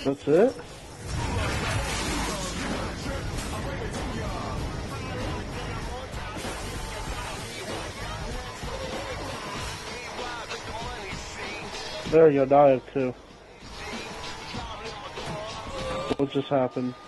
That's it? There you go, die of 2. What just happened?